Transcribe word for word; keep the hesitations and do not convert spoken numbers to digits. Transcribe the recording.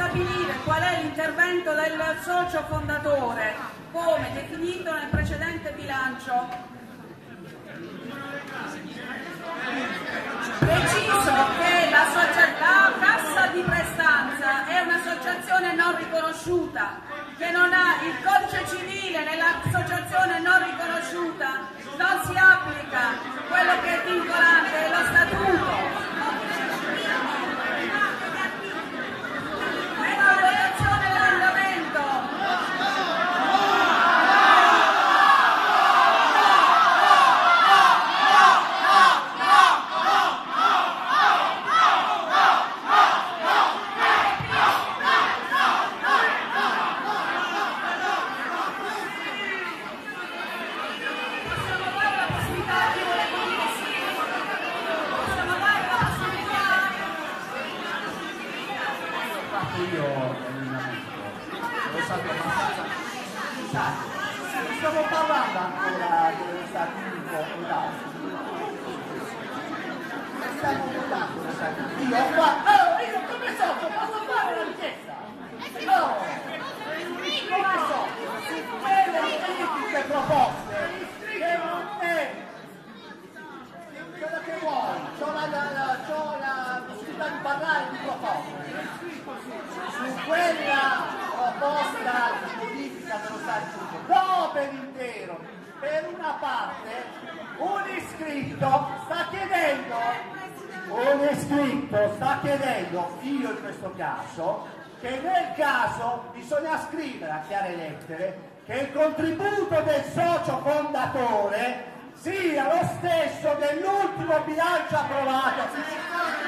stabilire qual è l'intervento del socio fondatore, come definito nel precedente bilancio. Preciso che la, la Cassa di Prestanza è un'associazione non riconosciuta, che non ha il codice civile. Nell'associazione non riconosciuta non si applica quello che è vincolante, è lo statuto. Stiamo parlando ancora dello statuto e d'altro. Stiamo votando lo statuto. Io qua, oh, io come so, posso fare la richiesta? No, come so, su quelle politiche proposte che non è quello che vuoi, c'ho la, la, la, c'ho la possibilità di parlare di proposte. Su quella proposta di modifica dello statuto, no per intero, per una parte, un iscritto sta chiedendo, un iscritto sta chiedendo, io in questo caso, che nel caso bisogna scrivere a chiare lettere che il contributo del socio fondatore sia lo stesso dell'ultimo bilancio approvato.